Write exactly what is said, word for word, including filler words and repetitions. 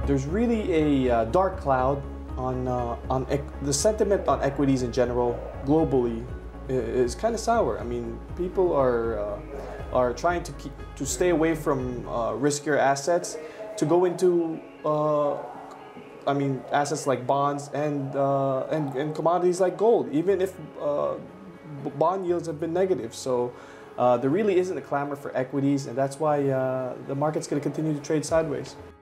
there's really a uh, dark cloud on, uh, on the sentiment on equities in general, globally, is kind of sour. I mean, people are, uh, are trying to, keep, to stay away from uh, riskier assets to go into uh, I mean, assets like bonds and, uh, and, and commodities like gold, even if uh, bond yields have been negative. So uh, there really isn't a clamor for equities, and that's why uh, the market's going to continue to trade sideways.